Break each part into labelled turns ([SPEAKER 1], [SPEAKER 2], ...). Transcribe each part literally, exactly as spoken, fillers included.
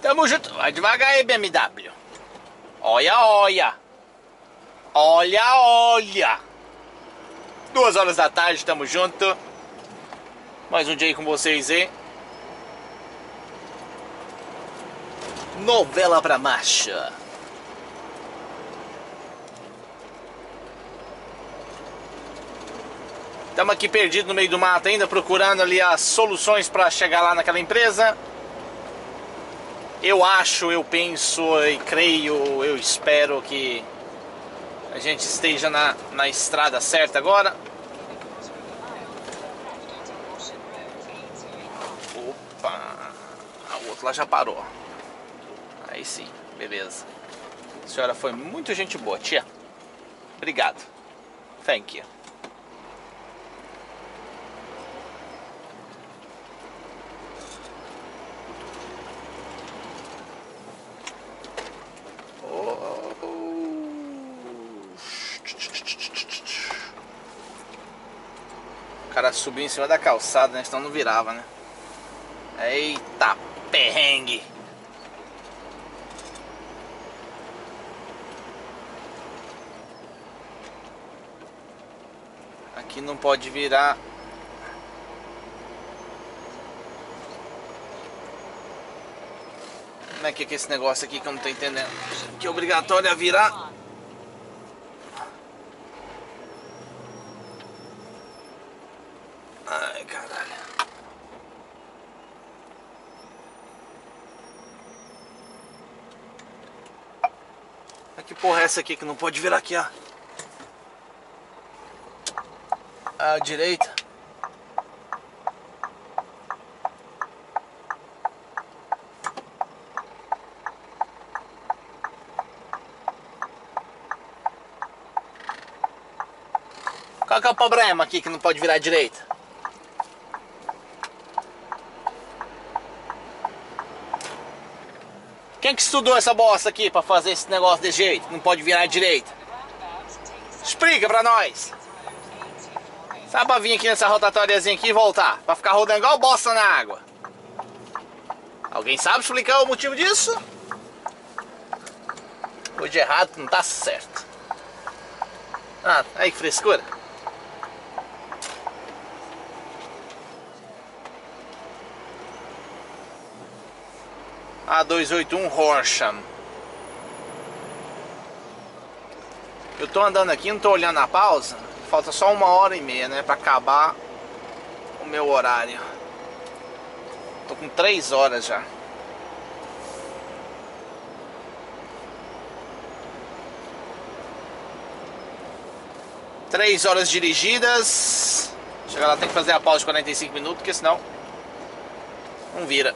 [SPEAKER 1] Tamo junto. Vai devagar aí, B M W. Olha, olha. Olha, olha. Duas horas da tarde, tamo junto. Mais um dia aí com vocês, hein? Novela pra marcha. Estamos aqui perdidos no meio do mato ainda, procurando ali as soluções para chegar lá naquela empresa. Eu acho, eu penso e creio, eu espero que a gente esteja na, na estrada certa agora. Opa, o outro lá já parou. Aí sim, beleza. A senhora foi muito gente boa, tia. Obrigado. Thank you. O cara subiu em cima da calçada, né? Senão não virava, né? Eita perrengue! Aqui não pode virar. Como é que é esse negócio aqui que eu não tô entendendo? Que é obrigatório a virar. Ai, caralho. Que porra é essa aqui que não pode virar aqui, ó? À direita. Qual que é o problema aqui que não pode virar à direita? Quem que estudou essa bosta aqui pra fazer esse negócio de jeito? Não pode virar à direita. Explica pra nós. Sabe pra vir aqui nessa rotatóriazinha aqui e voltar? Pra ficar rodando igual bosta na água. Alguém sabe explicar o motivo disso? O de errado não tá certo. Ah, aí que frescura. A dois oito um Horsham. Eu tô andando aqui, não tô olhando a pausa. Falta só uma hora e meia, né, pra acabar o meu horário. Tô com três horas já. Três horas dirigidas. Chegar lá tem que fazer a pausa de quarenta e cinco minutos, porque senão não vira.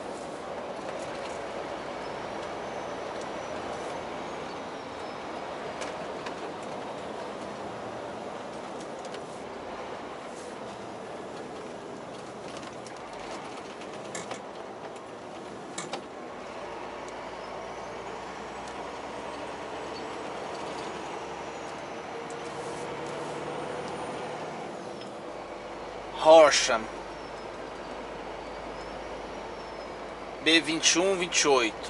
[SPEAKER 1] Horsham B vinte e um vinte e oito.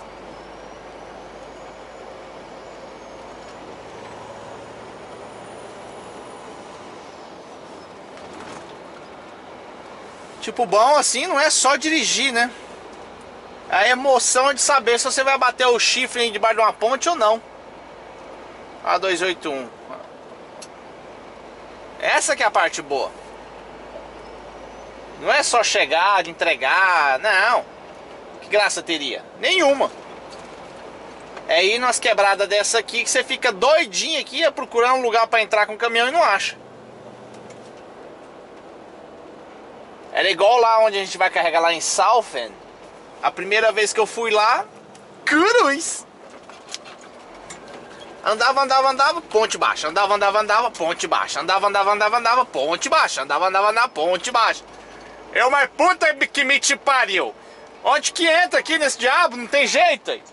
[SPEAKER 1] Tipo, bom assim não é só dirigir, né? A emoção é de saber se você vai bater o chifre debaixo de uma ponte ou não. A dois oito um. Essa que é a parte boa. Não é só chegar, entregar, não. Que graça teria? Nenhuma. É ir nas quebradas dessa aqui que você fica doidinho aqui a procurar um lugar para entrar com o caminhão e não acha. Era igual lá onde a gente vai carregar lá em Southend. A primeira vez que eu fui lá, cruz. Andava, andava, andava, ponte baixa. Andava, andava, andava, ponte baixa. Andava, andava, andava, andava, ponte baixa. Andava, andava, andava, ponte baixa. Eu, mas puta que me te pariu. Onde que entra aqui nesse diabo? Não tem jeito aí.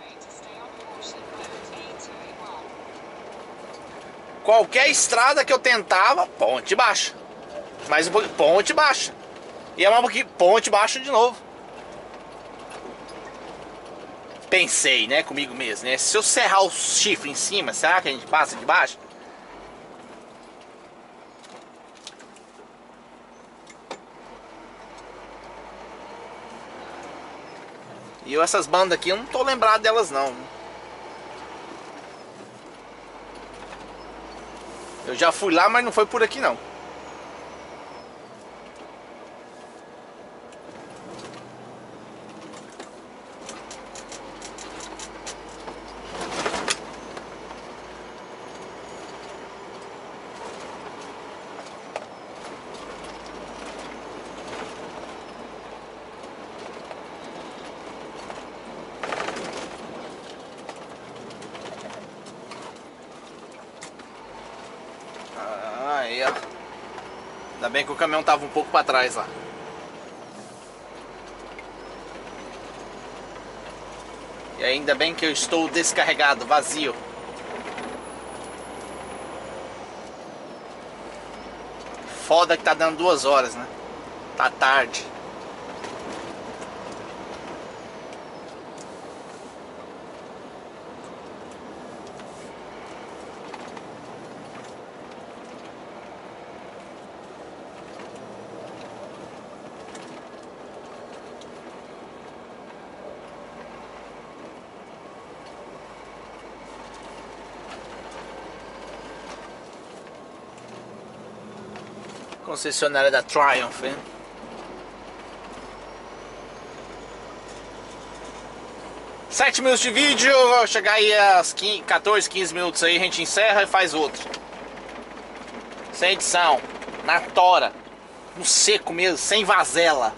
[SPEAKER 1] Qualquer estrada que eu tentava, ponte baixa. Mais um pouquinho, ponte baixa. E é um pouquinho, ponte baixa de novo. pensei, né, comigo mesmo, né? Se eu serrar o chifre em cima, será que a gente passa de baixo? E eu, essas bandas aqui, eu não tô lembrado delas não. Eu já fui lá, mas não foi por aqui não. Aí, ó. Ainda bem que o caminhão tava um pouco para trás lá. E ainda bem que eu estou descarregado, vazio. Foda que tá dando duas horas, né? Tá tarde. Concessionária da Triumph, hein? sete minutos de vídeo, vou chegar aí às quatorze, quinze minutos aí, a gente encerra e faz outro. Sem edição, na tora, no seco mesmo, sem vazela.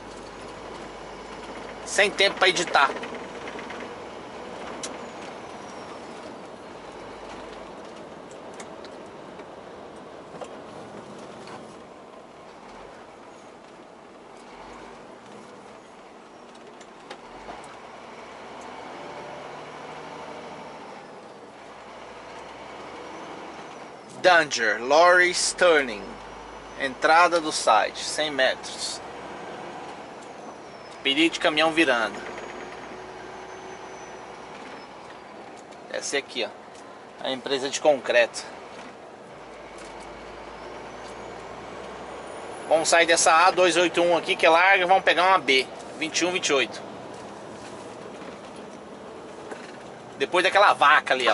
[SPEAKER 1] Sem tempo para editar. Danger, Lorry's Turning. Entrada do site, cem metros. Perigo de caminhão virando. Essa aqui, ó. A empresa de concreto. Vamos sair dessa A duzentos e oitenta e um aqui que é larga e vamos pegar uma B vinte e um, vinte e oito. Depois daquela vaca ali, ó.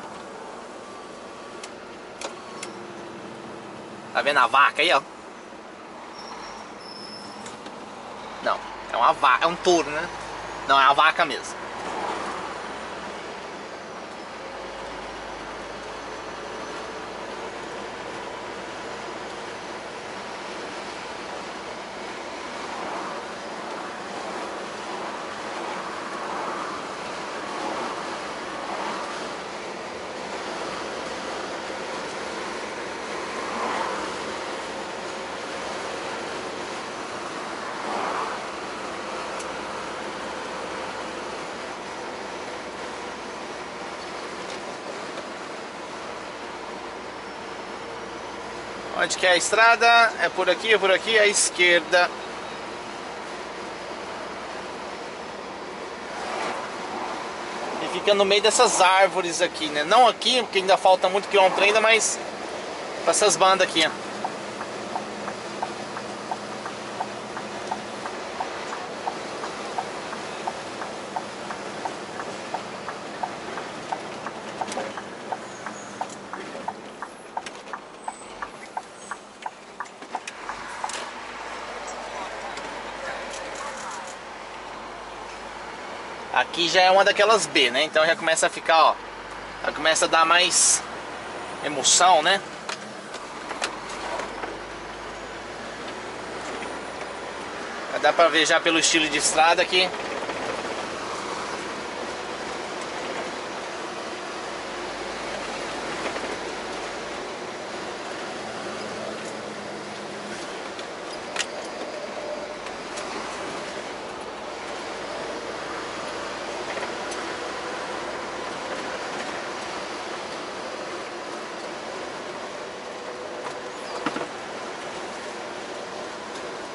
[SPEAKER 1] Tá vendo a vaca aí, ó? Não, é uma vaca, é um touro, né? Não, é a vaca mesmo. Onde que é a estrada? É por aqui, é por aqui, à esquerda. E fica no meio dessas árvores aqui, né? Não aqui, porque ainda falta muito quilômetro ainda, mas para essas bandas aqui, ó. Aqui já é uma daquelas B, né? Então já começa a ficar, ó. Já começa a dar mais emoção, né? Já dá pra ver já pelo estilo de estrada aqui.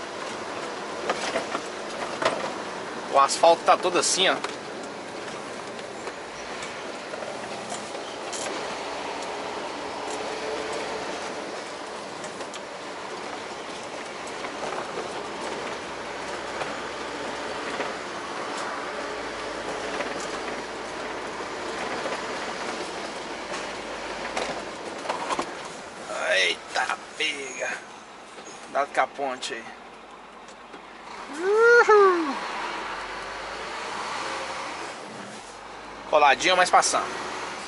[SPEAKER 1] O asfalto tá todo assim, ó. Cuidado com a ponte aí. Uhul. Coladinho, mas passando.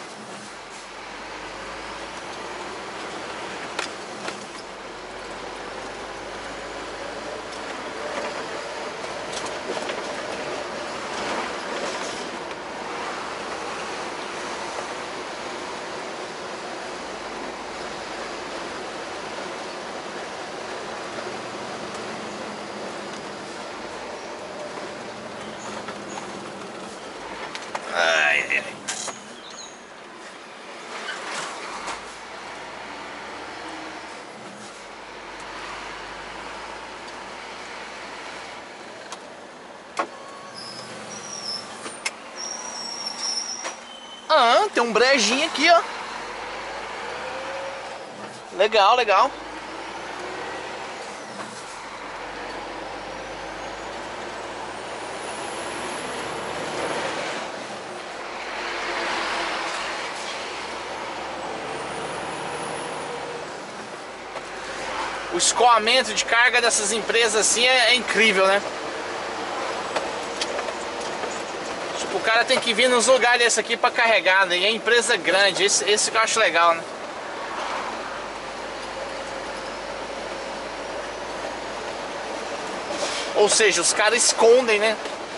[SPEAKER 1] Ai, ai, ai. Ah, tem um brejinho aqui, ó. Legal, legal. O escoamento de carga dessas empresas assim é, é incrível, né? Tipo, o cara tem que vir nos lugares desse aqui pra carregar, né? E é empresa grande, esse, esse que eu acho legal, né? Ou seja, os caras escondem, né?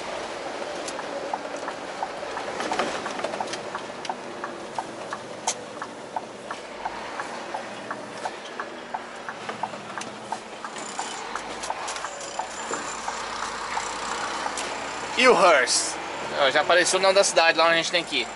[SPEAKER 1] E o Hearst? Ó, já apareceu o nome da cidade lá onde a gente tem que ir.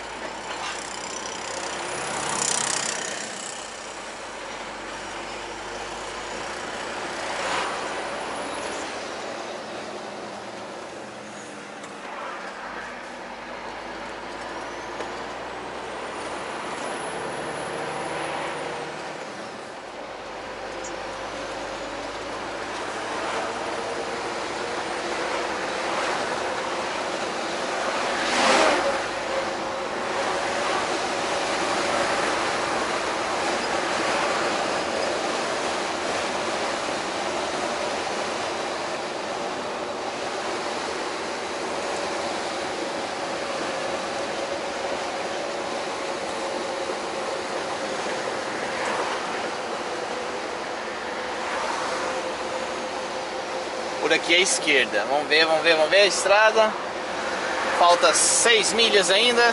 [SPEAKER 1] Por aqui à esquerda. Vamos ver, vamos ver, vamos ver a estrada. Falta seis milhas ainda.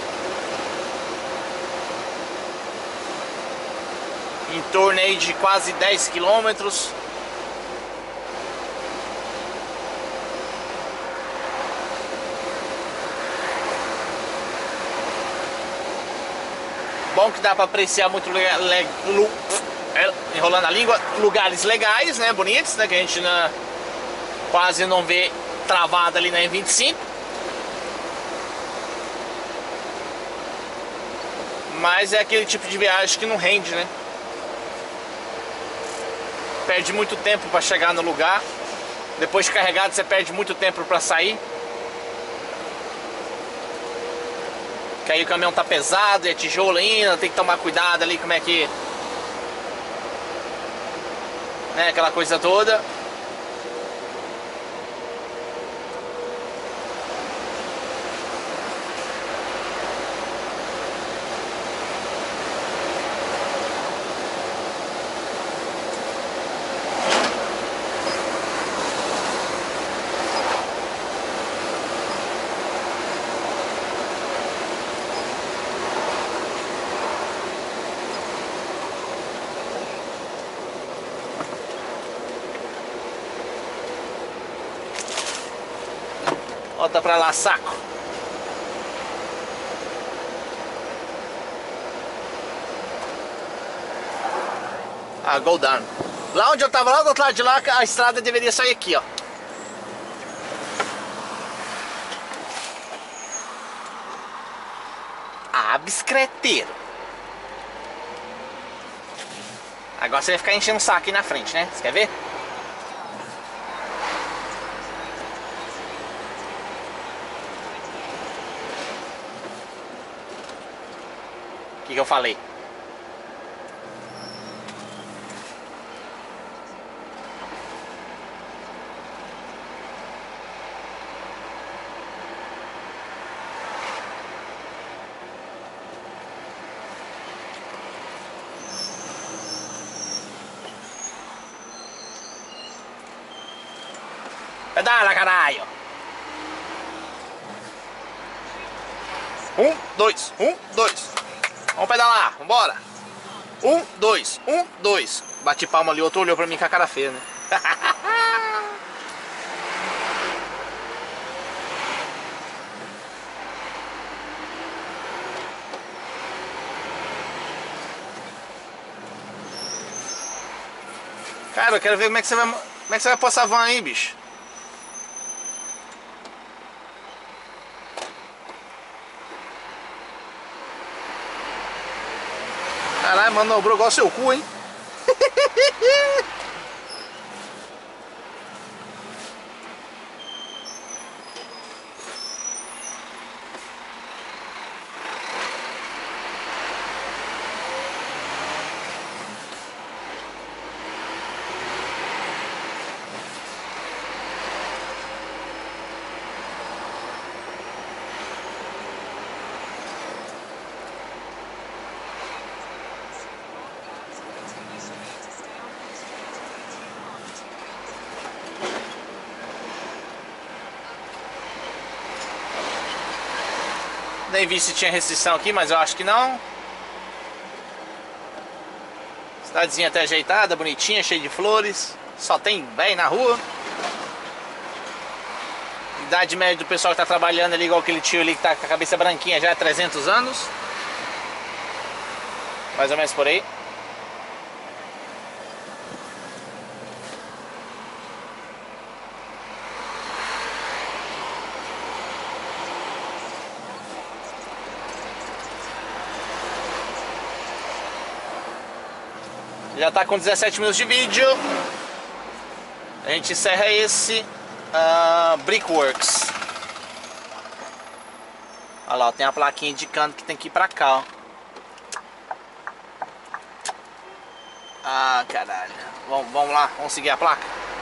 [SPEAKER 1] Em torno aí de quase dez quilômetros. Bom que dá para apreciar muito legal, le, lu, enrolando a língua, lugares legais, né, bonitos, né, que a gente não, quase não vê travado ali na M vinte e cinco. Mas é aquele tipo de viagem que não rende, né? Perde muito tempo para chegar no lugar. Depois de carregado você perde muito tempo para sair. Que aí o caminhão tá pesado, é tijolo ainda, tem que tomar cuidado ali como é que... né, aquela coisa toda. Volta pra lá, saco. Ah, go down. Lá onde eu tava, lá do outro lado de lá, a estrada deveria sair aqui, ó. Ah, biscreteiro. Agora você vai ficar enchendo o saco aqui na frente, né? Você quer ver? O que, que eu falei? Pedala, caralho! Um, dois, um, dois. Vamos pedalar, vambora. Um, dois, um, dois. Bati palma ali, outro olhou pra mim com a cara feia, né? Cara, eu quero ver como é que você vai, como é que você vai pôr essa van aí, bicho. Caralho, manobrou igual seu cu, hein? Nem vi se tinha restrição aqui, mas eu acho que não. Cidadezinha até ajeitada, bonitinha, cheia de flores. Só tem bem na rua. Idade média do pessoal que tá trabalhando ali, igual aquele tio ali que tá com a cabeça branquinha já há trezentos anos. Mais ou menos por aí. Já tá com dezessete minutos de vídeo. A gente encerra esse uh, Brickworks. Olha lá, tem a plaquinha indicando que tem que ir pra cá, ó. Ah, caralho. Vamos, vamos lá, vamos seguir a placa.